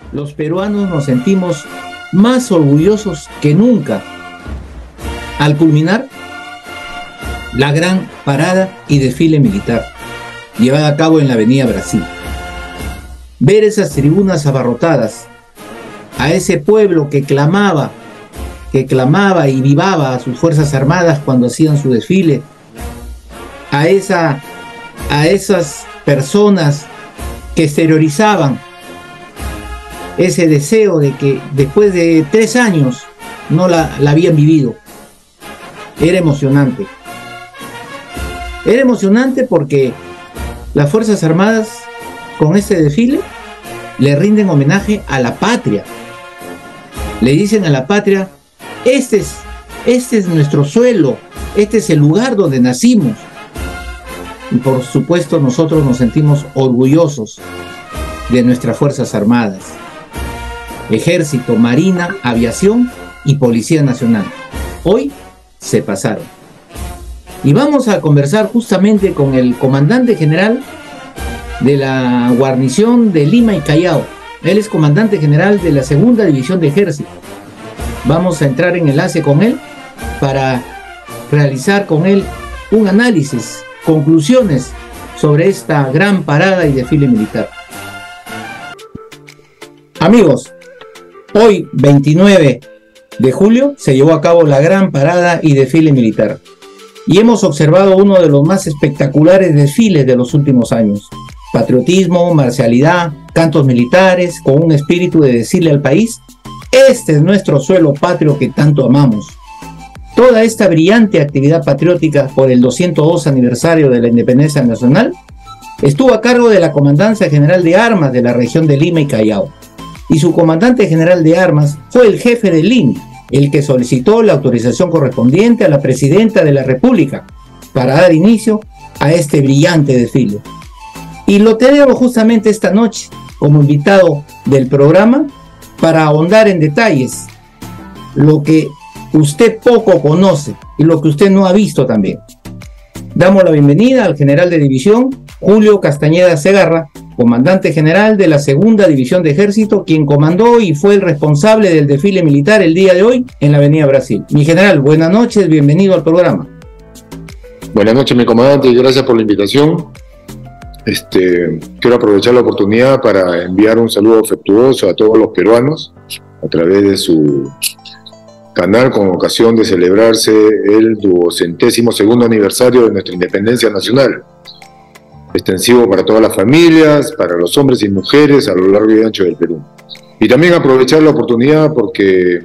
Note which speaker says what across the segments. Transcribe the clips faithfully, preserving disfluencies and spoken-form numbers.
Speaker 1: los peruanos nos sentimos más orgullosos que nunca al culminar la gran parada y desfile militar llevada a cabo en la Avenida Brasil. Ver esas tribunas abarrotadas, a ese pueblo que clamaba, que clamaba y vivaba a sus Fuerzas Armadas cuando hacían su desfile, a, esa, a esas personas que exteriorizaban ese deseo de que después de tres años no la, la habían vivido. Era emocionante. Era emocionante porque las Fuerzas Armadas con este desfile le rinden homenaje a la patria. Le dicen a la patria, este es, este es nuestro suelo, este es el lugar donde nacimos. Y por supuesto nosotros nos sentimos orgullosos de nuestras Fuerzas Armadas. Ejército, Marina, Aviación y Policía Nacional. Hoy se pasaron. Y vamos a conversar justamente con el comandante general de la guarnición de Lima y Callao. Él es comandante general de la segunda división de ejército. Vamos a entrar en enlace con él para realizar con él un análisis, conclusiones sobre esta gran parada y desfile militar. Amigos, hoy veintinueve de julio se llevó a cabo la gran parada y desfile militar y hemos observado uno de los más espectaculares desfiles de los últimos años. Patriotismo, marcialidad, cantos militares, con un espíritu de decirle al país: este es nuestro suelo patrio que tanto amamos. Toda esta brillante actividad patriótica por el doscientos dos aniversario de la Independencia Nacional estuvo a cargo de la Comandancia General de Armas de la región de Lima y Callao, y su comandante general de armas fue el jefe del L I N I, el que solicitó la autorización correspondiente a la Presidenta de la República para dar inicio a este brillante desfile. Y lo tenemos justamente esta noche como invitado del programa para ahondar en detalles lo que usted poco conoce y lo que usted no ha visto también. Damos la bienvenida al general de división Julio Castañeda Segarra, comandante general de la segunda división de ejército, quien comandó y fue el responsable del desfile militar el día de hoy en la Avenida Brasil. Mi general, buenas noches, bienvenido al programa.
Speaker 2: Buenas noches, mi comandante, y gracias por la invitación. Este, quiero aprovechar la oportunidad para enviar un saludo afectuoso a todos los peruanos a través de su canal con ocasión de celebrarse el duocentésimo segundo aniversario de nuestra independencia nacional, extensivo para todas las familias, para los hombres y mujeres a lo largo y ancho del Perú. Y también aprovechar la oportunidad porque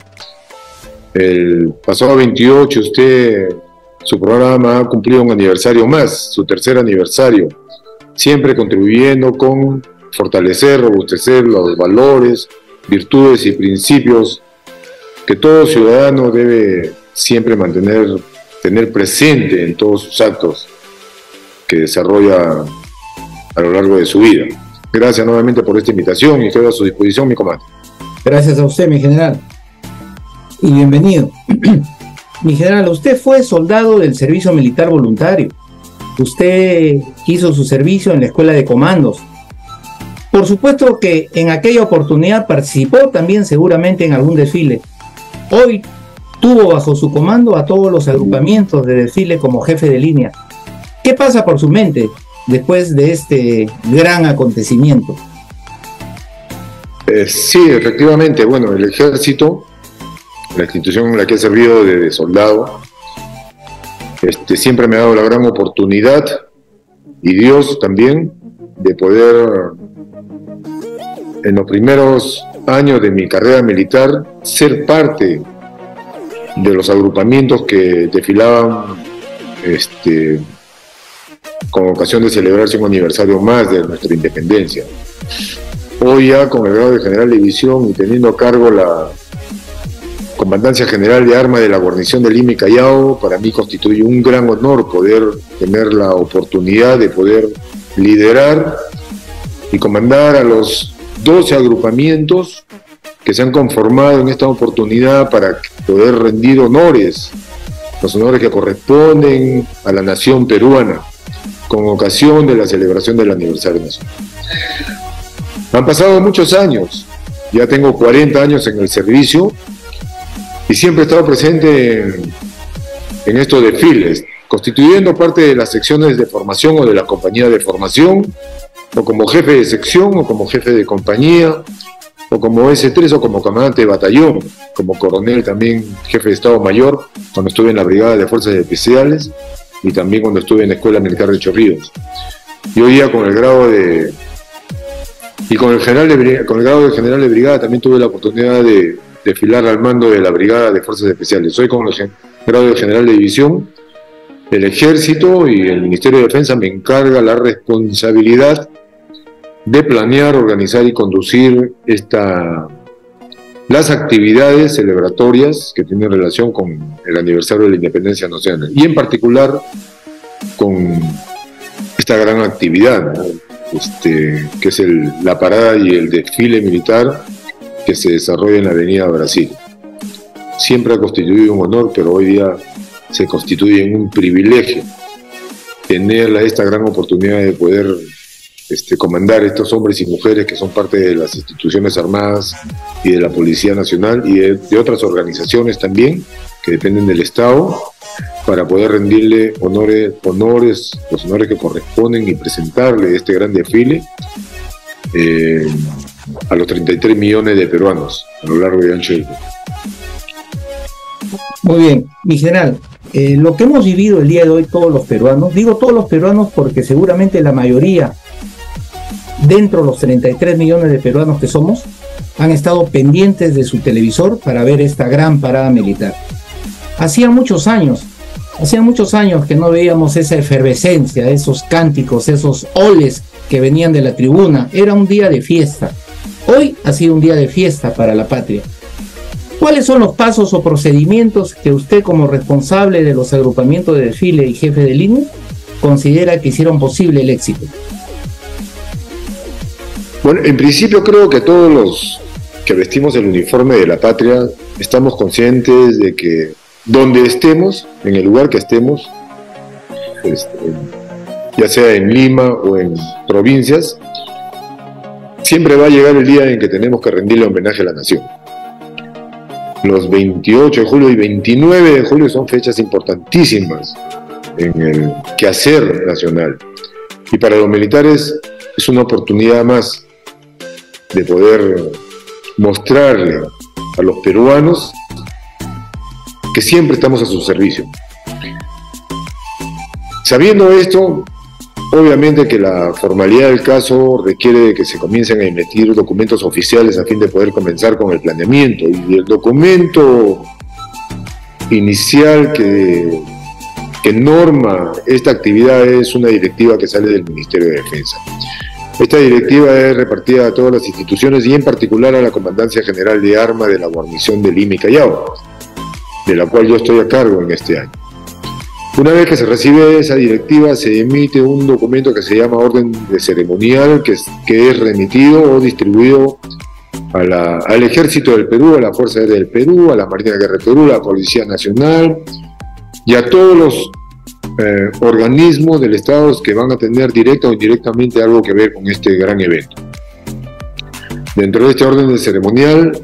Speaker 2: el pasado veintiocho usted, su programa ha cumplido un aniversario más, su tercer aniversario, siempre contribuyendo con fortalecer, robustecer los valores, virtudes y principios que todo ciudadano debe siempre mantener, tener presente en todos sus actos que desarrolla a lo largo de su vida. Gracias nuevamente por esta invitación y quedo a su disposición, mi comandante.
Speaker 1: Gracias a usted, mi general. Y bienvenido. Mi general, usted fue soldado del servicio militar voluntario. Usted hizo su servicio en la escuela de comandos. Por supuesto que en aquella oportunidad participó también seguramente en algún desfile. Hoy tuvo bajo su comando a todos los agrupamientos de desfile como jefe de línea. ¿Qué pasa por su mente después de este gran acontecimiento?
Speaker 2: Eh, sí, efectivamente, bueno, el ejército, la institución en la que he servido de, de soldado, este, siempre me ha dado la gran oportunidad, y Dios también, de poder, en los primeros años de mi carrera militar, ser parte de los agrupamientos que desfilaban este, con ocasión de celebrarse un aniversario más de nuestra independencia. Hoy ya con el grado de general de división y teniendo a cargo la Comandancia General de Armas de la guarnición de Lima y Callao, para mí constituye un gran honor poder tener la oportunidad de poder liderar y comandar a los doce agrupamientos que se han conformado en esta oportunidad para poder rendir honores, los honores que corresponden a la nación peruana, con ocasión de la celebración del aniversario nacional. Han pasado muchos años ya tengo cuarenta años en el servicio y siempre he estado presente en, en estos desfiles, constituyendo parte de las secciones de formación o de la compañía de formación, o como jefe de sección, o como jefe de compañía, o como ese tres, o como comandante de batallón, como coronel también, jefe de Estado Mayor, cuando estuve en la Brigada de Fuerzas Especiales, y también cuando estuve en la Escuela Militar de Chorrillos. Y hoy día con el grado de... Y con el, general de, con el grado de general de brigada también tuve la oportunidad de desfilar al mando de la Brigada de Fuerzas Especiales. Hoy con el grado de general de división, el Ejército y el Ministerio de Defensa me encarga la responsabilidad de planear, organizar y conducir esta, las actividades celebratorias que tienen relación con el aniversario de la Independencia Nacional, y en particular con esta gran actividad, ¿no? este, que es el, la parada y el desfile militar que se desarrolla en la Avenida Brasil. Siempre ha constituido un honor, pero hoy día se constituye en un privilegio tener esta gran oportunidad de poder este, comandar estos hombres y mujeres que son parte de las instituciones armadas y de la Policía Nacional y de, de otras organizaciones también que dependen del Estado, para poder rendirle honores, honores, los honores que corresponden y presentarle este gran desfile eh, a los treinta y tres millones de peruanos a lo largo y ancho del mundo.
Speaker 1: Muy bien, mi general, eh, lo que hemos vivido el día de hoy todos los peruanos, digo todos los peruanos porque seguramente la mayoría dentro de los treinta y tres millones de peruanos que somos han estado pendientes de su televisor para ver esta gran parada militar. Hacía muchos años, hacía muchos años que no veíamos esa efervescencia, esos cánticos, esos oles que venían de la tribuna. Era un día de fiesta. Hoy ha sido un día de fiesta para la patria. ¿Cuáles son los pasos o procedimientos que usted, como responsable de los agrupamientos de desfile y jefe de línea, considera que hicieron posible el éxito?
Speaker 2: Bueno, en principio creo que todos los que vestimos el uniforme de la patria estamos conscientes de que donde estemos, en el lugar que estemos, este, ya sea en Lima o en provincias, siempre va a llegar el día en que tenemos que rendirle homenaje a la nación. Los veintiocho de julio y veintinueve de julio son fechas importantísimas en el quehacer nacional. Y para los militares es una oportunidad más de poder mostrarle a los peruanos que siempre estamos a su servicio. Sabiendo esto, obviamente que la formalidad del caso requiere de que se comiencen a emitir documentos oficiales a fin de poder comenzar con el planeamiento. Y el documento inicial que, que norma esta actividad es una directiva que sale del Ministerio de Defensa. Esta directiva es repartida a todas las instituciones y en particular a la Comandancia General de Armas de la Guarnición de Lima y Callao, de la cual yo estoy a cargo en este año. Una vez que se recibe esa directiva, se emite un documento que se llama Orden de Ceremonial, que es, que es remitido o distribuido a la, al Ejército del Perú, a la Fuerza Aérea del Perú, a la Marina de Guerra del Perú, a la Policía Nacional y a todos los eh, organismos del Estado que van a tener directa o indirectamente algo que ver con este gran evento. Dentro de este orden de ceremonial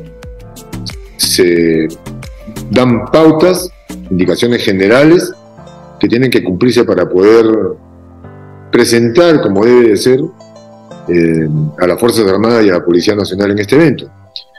Speaker 2: se dan pautas, indicaciones generales que tienen que cumplirse para poder presentar, como debe de ser, eh, a las Fuerzas Armadas y a la Policía Nacional en este evento.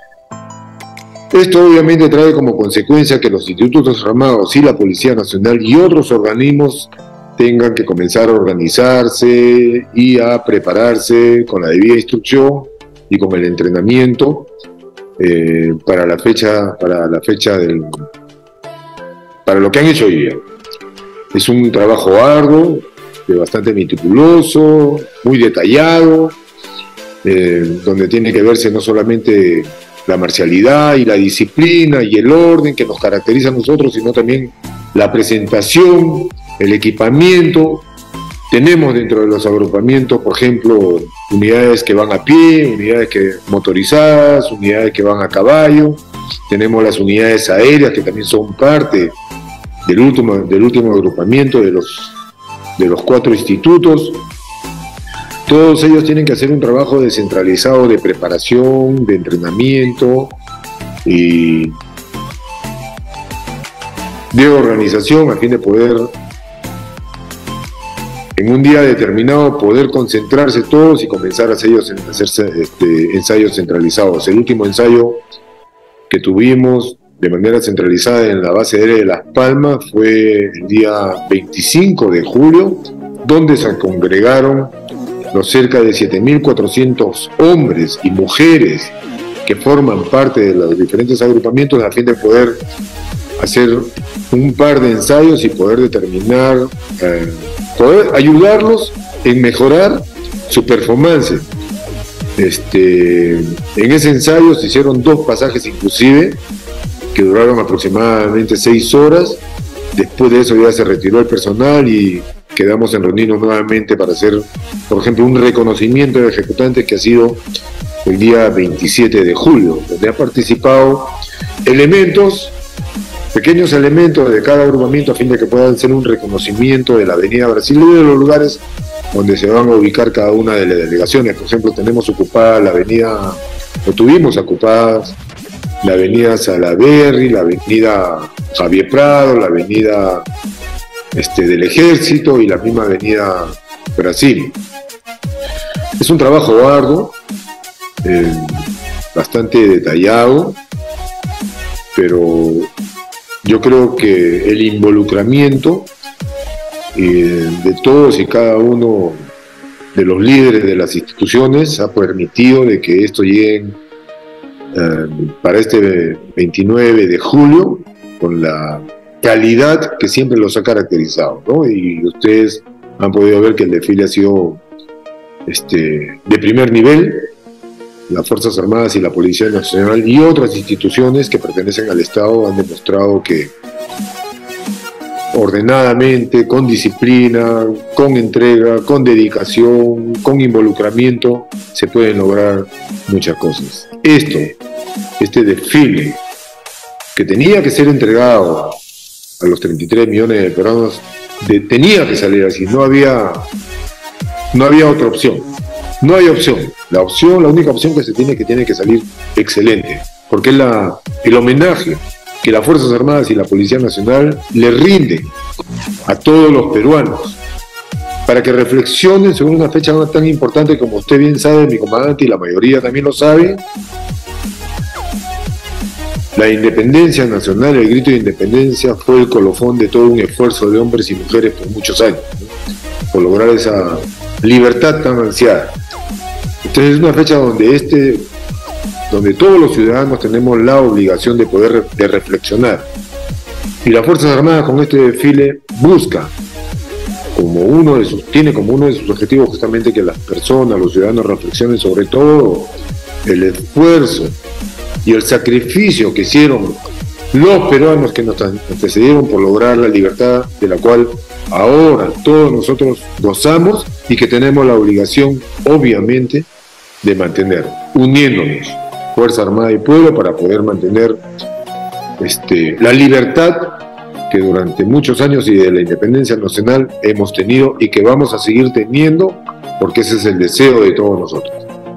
Speaker 2: Esto obviamente trae como consecuencia que los institutos armados y la Policía Nacional y otros organismos tengan que comenzar a organizarse y a prepararse con la debida instrucción y con el entrenamiento eh, para la fecha, para la fecha del, para lo que han hecho hoy día. Es un trabajo arduo, bastante meticuloso, muy detallado, eh, donde tiene que verse no solamente la marcialidad y la disciplina y el orden que nos caracteriza a nosotros, sino también la presentación, el equipamiento. Tenemos dentro de los agrupamientos, por ejemplo, unidades que van a pie, unidades que motorizadas, unidades que van a caballo. Tenemos las unidades aéreas que también son parte del último, del último agrupamiento de los, de los cuatro institutos. Todos ellos tienen que hacer un trabajo descentralizado de preparación, de entrenamiento y de organización a fin de poder, en un día determinado, poder concentrarse todos y comenzar a hacer este, ensayos centralizados. El último ensayo que tuvimos de manera centralizada en la base aérea de Las Palmas fue el día veinticinco de julio, donde se congregaron los cerca de siete mil cuatrocientos hombres y mujeres que forman parte de los diferentes agrupamientos a fin de poder hacer un par de ensayos y poder determinar, eh, poder ayudarlos en mejorar su performance. Este, en ese ensayo se hicieron dos pasajes inclusive, que duraron aproximadamente seis horas. Después de eso ya se retiró el personal y quedamos en reunirnos nuevamente para hacer, por ejemplo, un reconocimiento de ejecutantes que ha sido el día veintisiete de julio, donde han participado elementos, pequeños elementos de cada agrupamiento a fin de que puedan hacer un reconocimiento de la Avenida Brasil y de los lugares donde se van a ubicar cada una de las delegaciones. Por ejemplo, tenemos ocupada la avenida, o tuvimos ocupadas la avenida Salaberry, la avenida Javier Prado, la avenida este, del Ejército y la misma avenida Brasil. Es un trabajo arduo, eh, bastante detallado, pero yo creo que el involucramiento eh, de todos y cada uno de los líderes de las instituciones ha permitido de que esto llegue eh, para este veintinueve de julio con la calidad que siempre los ha caracterizado, ¿no? Y ustedes han podido ver que el desfile ha sido este, de primer nivel. Las Fuerzas Armadas y la Policía Nacional y otras instituciones que pertenecen al Estado han demostrado que ordenadamente, con disciplina, con entrega, con dedicación, con involucramiento, se pueden lograr muchas cosas. Esto, este desfile, que tenía que ser entregado a los treinta y tres millones de peruanos, de, tenía que salir así, no había, no había otra opción. No hay opción. La opción, la única opción que se tiene que tiene que salir excelente, porque es la, el homenaje que las Fuerzas Armadas y la Policía Nacional le rinden a todos los peruanos, para que reflexionen sobre una fecha tan importante como usted bien sabe, mi comandante, y la mayoría también lo sabe. La independencia nacional, el grito de independencia, fue el colofón de todo un esfuerzo de hombres y mujeres por muchos años, ¿no? Por lograr esa libertad tan ansiada. Entonces es una fecha donde este, donde todos los ciudadanos tenemos la obligación de poder de reflexionar. Y las Fuerzas Armadas con este desfile busca como uno de sus, tiene como uno de sus objetivos justamente que las personas, los ciudadanos reflexionen sobre todo el esfuerzo y el sacrificio que hicieron los peruanos que nos antecedieron por lograr la libertad de la cual ahora todos nosotros gozamos y que tenemos la obligación, obviamente, de mantener, uniéndonos, Fuerza Armada y Pueblo, para poder mantener este, la libertad que durante muchos años y de la independencia nacional hemos tenido y que vamos a seguir teniendo, porque ese es el deseo de todos nosotros.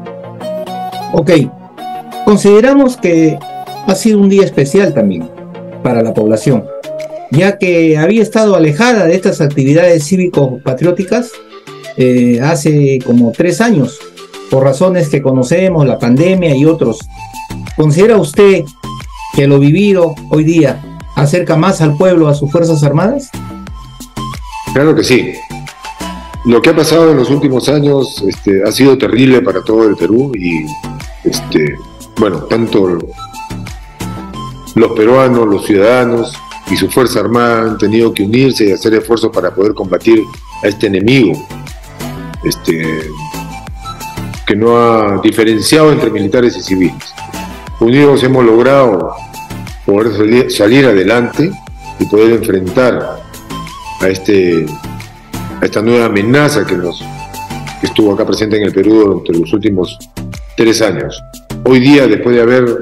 Speaker 1: Ok, consideramos que ha sido un día especial también para la población, ya que había estado alejada de estas actividades cívico-patrióticas eh, hace como tres años, por razones que conocemos, la pandemia y otros. ¿Considera usted que lo vivido hoy día acerca más al pueblo, a sus Fuerzas Armadas?
Speaker 2: Claro que sí. Lo que ha pasado en los últimos años este, ha sido terrible para todo el Perú y, este, bueno, tanto los peruanos, los ciudadanos y su Fuerza Armada han tenido que unirse y hacer esfuerzos para poder combatir a este enemigo, este, que no ha diferenciado entre militares y civiles. Unidos hemos logrado poder salir, salir adelante y poder enfrentar a, este, a esta nueva amenaza que, nos, que estuvo acá presente en el Perú durante los últimos tres años. Hoy día, después de haber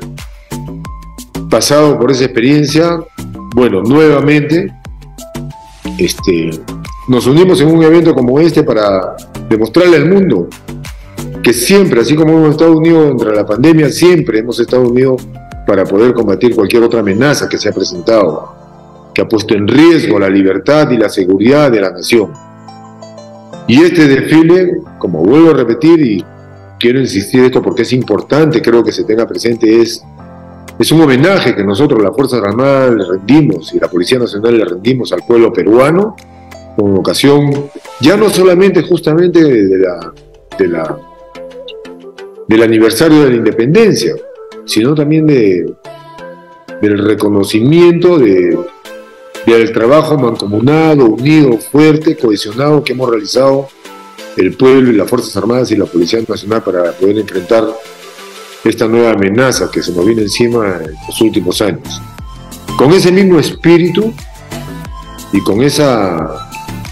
Speaker 2: pasado por esa experiencia, bueno, nuevamente este, nos unimos en un evento como este para demostrarle al mundo que siempre, así como hemos estado unidos contra la pandemia, siempre hemos estado unidos para poder combatir cualquier otra amenaza que se ha presentado, que ha puesto en riesgo la libertad y la seguridad de la nación. Y este desfile, como vuelvo a repetir, y quiero insistir esto porque es importante, creo que se tenga presente, es, es un homenaje que nosotros, las Fuerzas Armadas, le rendimos, y la Policía Nacional le rendimos al pueblo peruano, con ocasión, ya no solamente justamente de la, de la, del aniversario de la independencia, sino también de, del reconocimiento de, del trabajo mancomunado, unido, fuerte, cohesionado que hemos realizado el pueblo y las Fuerzas Armadas y la Policía Nacional para poder enfrentar esta nueva amenaza que se nos viene encima en los últimos años. Con ese mismo espíritu y con esa,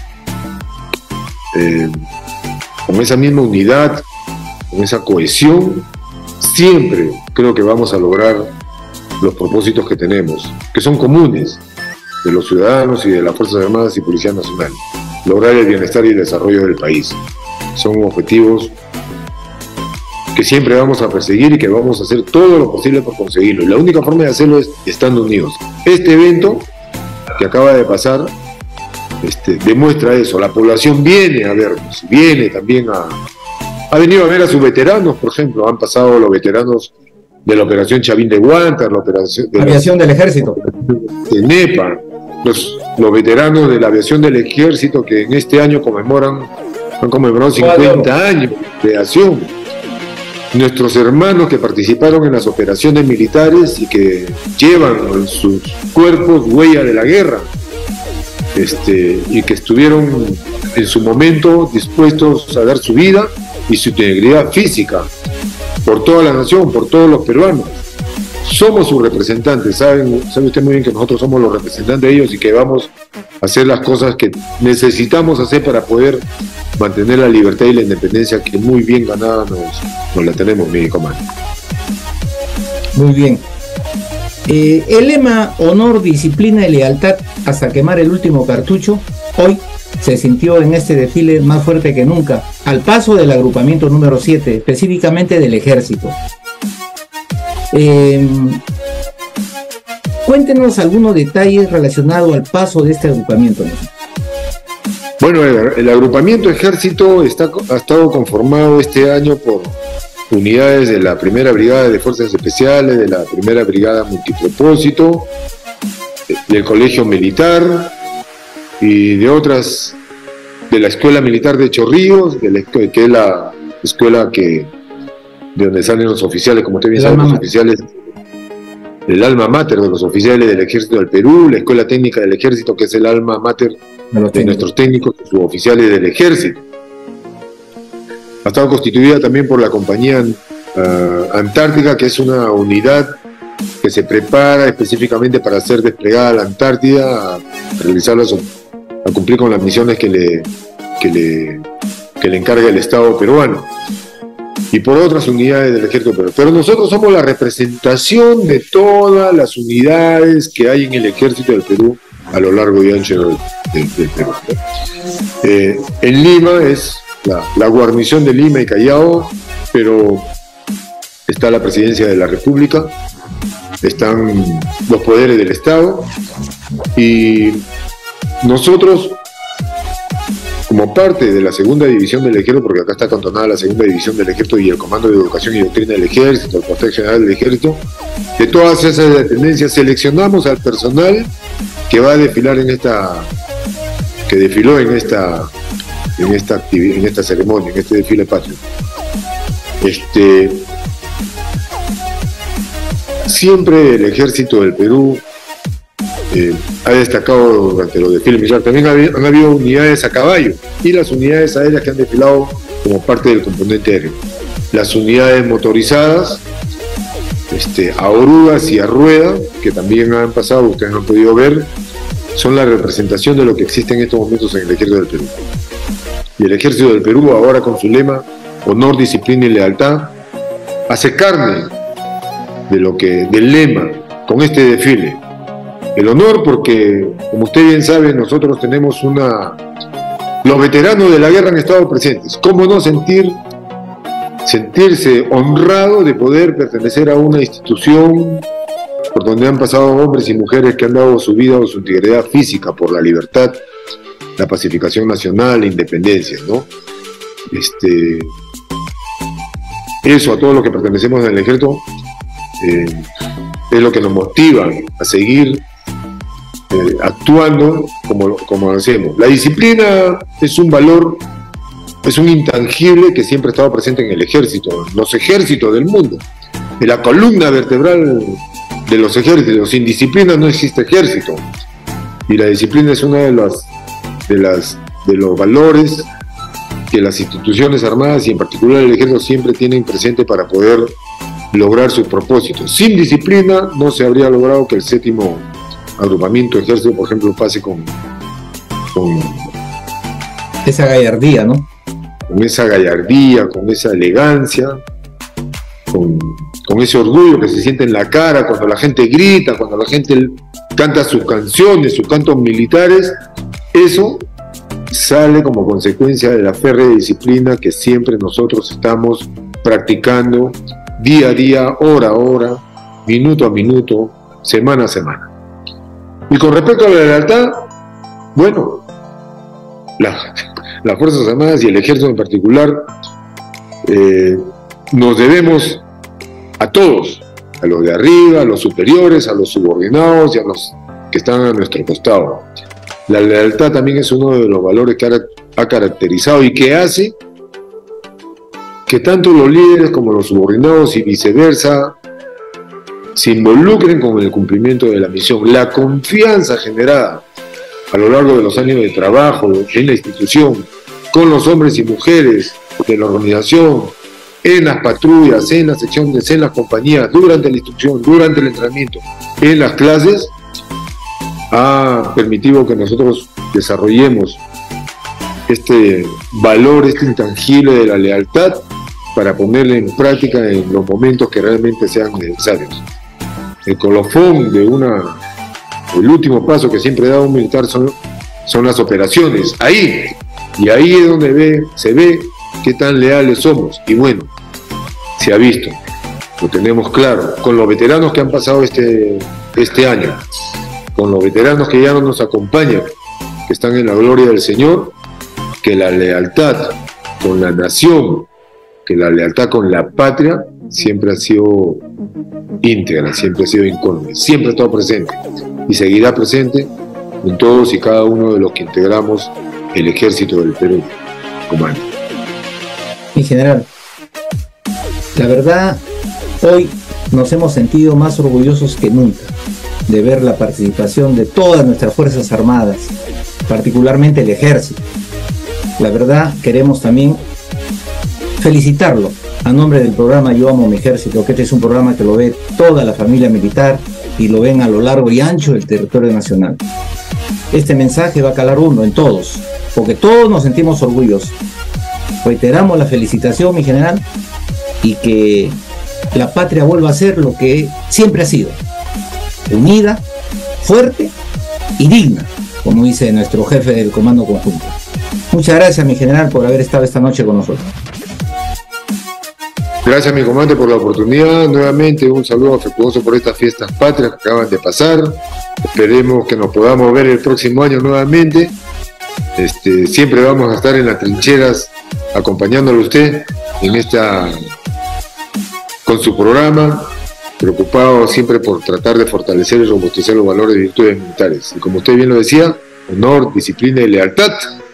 Speaker 2: eh, con esa misma unidad, con esa cohesión, siempre creo que vamos a lograr los propósitos que tenemos, que son comunes de los ciudadanos y de las Fuerzas Armadas y Policía Nacional. Lograr el bienestar y el desarrollo del país. Son objetivos que siempre vamos a perseguir y que vamos a hacer todo lo posible por conseguirlo. Y la única forma de hacerlo es estando unidos. Este evento que acaba de pasar este, demuestra eso. La población viene a vernos, viene también a... Ha venido a ver a sus veteranos, por ejemplo. Han pasado los veteranos de la Operación Chavín de Guantar, la operación de
Speaker 1: aviación la, del Ejército.
Speaker 2: De NEPA, los, los veteranos de la aviación del Ejército que en este año conmemoran, han conmemorado cincuenta años de creación. Nuestros hermanos que participaron en las operaciones militares y que llevan en sus cuerpos huella de la guerra, este, y que estuvieron en su momento dispuestos a dar su vida y su integridad física por toda la nación, por todos los peruanos. Somos sus representantes, saben, sabe usted muy bien que nosotros somos los representantes de ellos y que vamos a hacer las cosas que necesitamos hacer para poder mantener la libertad y la independencia que muy bien ganada nos, nos la tenemos, mi comandante.
Speaker 1: Muy bien. Eh, el lema honor, disciplina y lealtad hasta quemar el último cartucho, hoy se sintió en este desfile más fuerte que nunca, al paso del agrupamiento número siete, específicamente del Ejército. Eh, cuéntenos algunos detalles relacionados al paso de este agrupamiento, ¿no?
Speaker 2: Bueno, el, el agrupamiento Ejército está, ha estado conformado este año por unidades de la Primera Brigada de Fuerzas Especiales, de la Primera Brigada Multipropósito, del Colegio Militar y de otras, de la Escuela Militar de Chorrillos, de la, que es la escuela que, de donde salen los oficiales, como usted bien sabe, los oficiales, el alma mater de los oficiales del Ejército del Perú, la Escuela Técnica del Ejército, que es el alma mater de, de nuestros técnicos y suboficiales del Ejército. Ha estado constituida también por la compañía uh, Antártica, que es una unidad que se prepara específicamente para ser desplegada a la Antártida, a realizar las, a cumplir con las misiones que le, que le, que le encarga el Estado peruano, y por otras unidades del Ejército peruano. Pero nosotros somos la representación de todas las unidades que hay en el Ejército del Perú a lo largo y ancho del, del, del Perú. Eh, en Lima es la, la guarnición de Lima y Callao, pero está la Presidencia de la República, están los poderes del Estado, y nosotros, como parte de la segunda división del Ejército, porque acá está acantonada la segunda división del Ejército y el Comando de Educación y Doctrina del Ejército, el Cuartel General del Ejército, de todas esas dependencias seleccionamos al personal que va a desfilar en esta, que desfiló en esta, en esta actividad, en esta ceremonia, en este desfile patrio. Este, siempre el Ejército del Perú Eh, ha destacado durante los desfiles militares. También ha, han habido unidades a caballo y las unidades aéreas que han desfilado como parte del componente aéreo. Las unidades motorizadas, este, a orugas y a rueda, que también han pasado, ustedes han podido ver, son la representación de lo que existe en estos momentos en el Ejército del Perú. Y el Ejército del Perú, ahora con su lema honor, disciplina y lealtad, hace carne de lo que, del lema con este desfile. El honor porque, como usted bien sabe, nosotros tenemos una, Los veteranos de la guerra han estado presentes. ¿Cómo no sentir, sentirse honrado de poder pertenecer a una institución por donde han pasado hombres y mujeres que han dado su vida o su integridad física por la libertad, la pacificación nacional, la independencia, ¿no? Este, eso a todos los que pertenecemos al ejército eh, es lo que nos motiva a seguir eh, actuando como, como lo hacemos. La disciplina es un valor, es un intangible que siempre ha estado presente en el ejército, en los ejércitos del mundo, en la columna vertebral de los ejércitos. Sin disciplina no existe ejército, y la disciplina es una de las de las de los valores que las instituciones armadas y en particular el ejército siempre tienen presente para poder lograr sus propósitos. Sin disciplina no se habría logrado que el séptimo agrupamiento de ejército, por ejemplo, pase con, con
Speaker 1: esa gallardía, ¿no?
Speaker 2: Con esa gallardía, con esa elegancia, con, con ese orgullo que se siente en la cara cuando la gente grita, cuando la gente canta sus canciones, sus cantos militares. Eso sale como consecuencia de la férrea disciplina que siempre nosotros estamos practicando día a día, hora a hora, minuto a minuto, semana a semana. Y con respecto a la lealtad, bueno, la, las Fuerzas Armadas y el Ejército en particular, eh, nos debemos a todos, a los de arriba, a los superiores, a los subordinados y a los que están a nuestro costado. La lealtad también es uno de los valores que ha, ha caracterizado y que hace que tanto los líderes como los subordinados y viceversa se involucren con el cumplimiento de la misión. La confianza generada a lo largo de los años de trabajo en la institución, con los hombres y mujeres de la organización, en las patrullas, en las secciones, en las compañías, durante la instrucción, durante el entrenamiento, en las clases, ha permitido que nosotros desarrollemos este valor, este intangible de la lealtad para ponerla en práctica en los momentos que realmente sean necesarios. El colofón de una, el último paso que siempre da un militar son, son las operaciones. Ahí, y ahí es donde ve, se ve qué tan leales somos. Y bueno, se ha visto, lo tenemos claro, con los veteranos que han pasado este, este año, con los veteranos que ya no nos acompañan, que están en la gloria del Señor, que la lealtad con la nación, que la lealtad con la patria siempre ha sido íntegra, siempre ha sido incólume, siempre ha estado presente y seguirá presente en todos y cada uno de los que integramos el Ejército del Perú, comando.
Speaker 1: Mi general, la verdad, hoy nos hemos sentido más orgullosos que nunca de ver la participación de todas nuestras Fuerzas Armadas, particularmente el Ejército. La verdad, queremos también felicitarlo a nombre del programa Yo Amo Mi Ejército, que este es un programa que lo ve toda la familia militar y lo ven a lo largo y ancho del territorio nacional. Este mensaje va a calar hondo en todos, porque todos nos sentimos orgullosos. Reiteramos la felicitación, mi general, y que la patria vuelva a ser lo que siempre ha sido: unida, fuerte y digna, como dice nuestro jefe del Comando Conjunto. Muchas gracias, mi general, por haber estado esta noche con nosotros.
Speaker 2: Gracias, mi comandante, por la oportunidad. Nuevamente, un saludo afectuoso por estas fiestas patrias que acaban de pasar. Esperemos que nos podamos ver el próximo año nuevamente. Este, siempre vamos a estar en las trincheras acompañándolo a usted en esta, con su programa, preocupado siempre por tratar de fortalecer y robustecer los valores y virtudes militares. Y como usted bien lo decía, honor, disciplina y lealtad.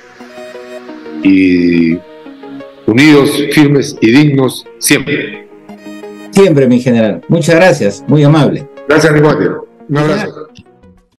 Speaker 2: Y unidos, firmes y dignos siempre.
Speaker 1: Siempre, mi general. Muchas gracias, muy amable.
Speaker 2: Gracias, mi comandante. Un abrazo.